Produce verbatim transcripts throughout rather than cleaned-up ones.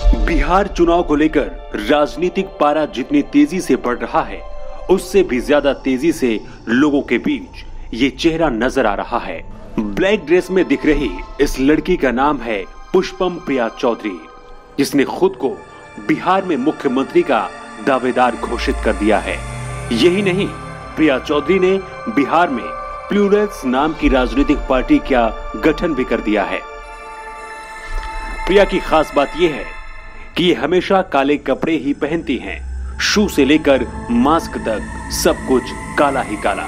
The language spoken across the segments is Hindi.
बिहार चुनाव को लेकर राजनीतिक पारा जितनी तेजी से बढ़ रहा है, उससे भी ज्यादा तेजी से लोगों के बीच ये चेहरा नजर आ रहा है। ब्लैक ड्रेस में दिख रही इस लड़की का नाम है पुष्पम प्रिया चौधरी, जिसने खुद को बिहार में मुख्यमंत्री का दावेदार घोषित कर दिया है। यही नहीं, प्रिया चौधरी ने बिहार में प्लूरल्स नाम की राजनीतिक पार्टी का गठन भी कर दिया है। प्रिया की खास बात यह है कि ये हमेशा काले कपड़े ही पहनती हैं, शू से लेकर मास्क तक सब कुछ काला ही काला।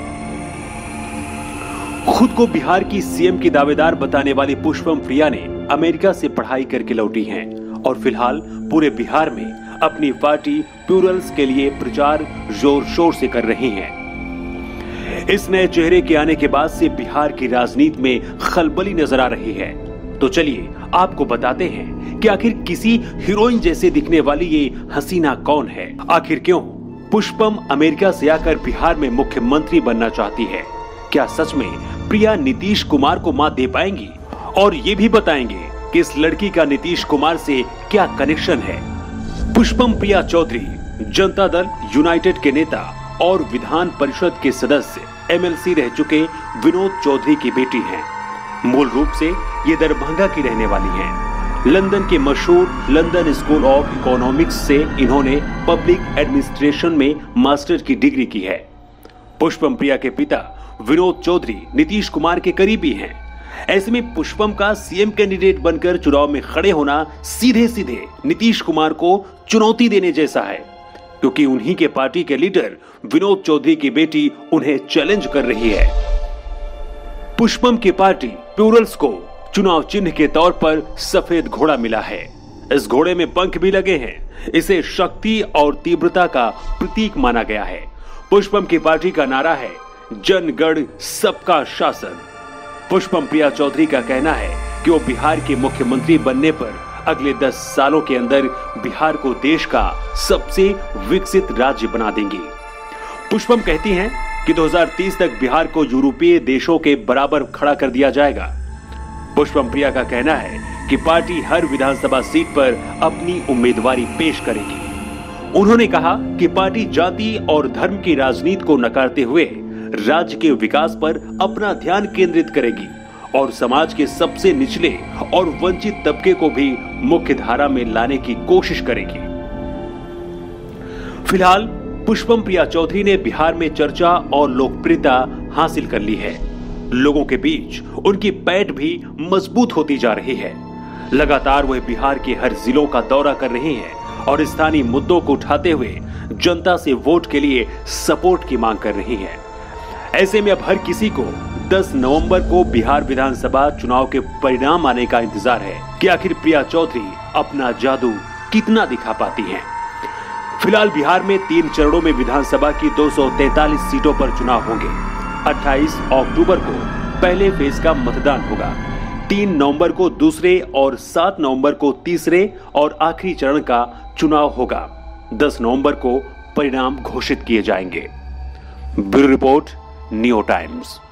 खुद को बिहार की सीएम की दावेदार बताने वाली पुष्पम प्रिया ने अमेरिका से पढ़ाई करके लौटी हैं और फिलहाल पूरे बिहार में अपनी पार्टी प्लूरल्स के लिए प्रचार जोर शोर से कर रही हैं। इस नए चेहरे के आने के बाद से बिहार की राजनीति में खलबली नजर आ रही है। तो चलिए आपको बताते हैं कि आखिर किसी हीरोइन जैसे दिखने वाली ये हसीना कौन है, आखिर क्यों पुष्पम अमेरिका से आकर बिहार में मुख्यमंत्री बनना चाहती है। क्या सच में प्रिया नीतीश कुमार को मात दे पाएंगी? और ये भी बताएंगे कि इस लड़की का नीतीश कुमार से क्या कनेक्शन है। पुष्पम प्रिया चौधरी जनता दल यूनाइटेड के नेता और विधान परिषद के सदस्य एमएलसी रह चुके विनोद चौधरी की बेटी हैं। मूल रूप से ये दरभंगा की रहने वाली हैं। लंदन के मशहूर लंदन स्कूल ऑफ इकोनॉमिक्स से इन्होंने पब्लिक एडमिनिस्ट्रेशन में मास्टर की डिग्री की है। पुष्पम प्रिया के पिता विनोद चौधरी नीतीश कुमार के करीबी हैं। ऐसे में पुष्पम का सीएम कैंडिडेट बनकर चुनाव में खड़े होना सीधे सीधे नीतीश कुमार को चुनौती देने जैसा है, क्योंकि उन्हीं के पार्टी के लीडर विनोद चौधरी की बेटी उन्हें चैलेंज कर रही है। पुष्पम की पार्टी प्लूरल्स को चुनाव चिन्ह के तौर पर सफेद घोड़ा मिला है। इस घोड़े में पंख भी लगे हैं। इसे शक्ति और तीव्रता का प्रतीक माना गया है। पुष्पम की पार्टी का नारा है जनगण सबका शासन। पुष्पम प्रिया चौधरी का कहना है कि वो बिहार के मुख्यमंत्री बनने पर अगले दस सालों के अंदर बिहार को देश का सबसे विकसित राज्य बना देंगी। पुष्पम कहती हैं कि दो हज़ार तीस तक बिहार को यूरोपीय देशों के बराबर खड़ा कर दिया जाएगा। पुष्पम प्रिया का कहना है कि पार्टी हर विधानसभा सीट पर अपनी उम्मीदवारी पेश करेगी। उन्होंने कहा कि पार्टी जाति और धर्म की राजनीति को नकारते हुए राज्य के विकास पर अपना ध्यान केंद्रित करेगी और समाज के सबसे निचले और वंचित तबके को भी मुख्य धारा में लाने की कोशिश करेगी। फिलहाल पुष्पम प्रिया चौधरी ने बिहार में चर्चा और लोकप्रियता हासिल कर ली है। लोगों के बीच उनकी पैठ भी मजबूत होती जा रही है। लगातार वह बिहार के हर जिलों का दौरा कर रही हैं और स्थानीय मुद्दों को उठाते हुए जनता से वोट के लिए सपोर्ट की मांग कर रही हैं। ऐसे में अब हर किसी को दस नवंबर को बिहार विधानसभा चुनाव के परिणाम आने का इंतजार है कि आखिर प्रिया चौधरी अपना जादू कितना दिखा पाती हैं। फिलहाल बिहार में तीन चरणों में विधानसभा की दो सौ तैंतालीस सीटों पर चुनाव होंगे। अट्ठाईस अक्टूबर को पहले फेज का मतदान होगा। तीन नवंबर को दूसरे और सात नवंबर को तीसरे और आखिरी चरण का चुनाव होगा। दस नवंबर को परिणाम घोषित किए जाएंगे। Bureau report, New times.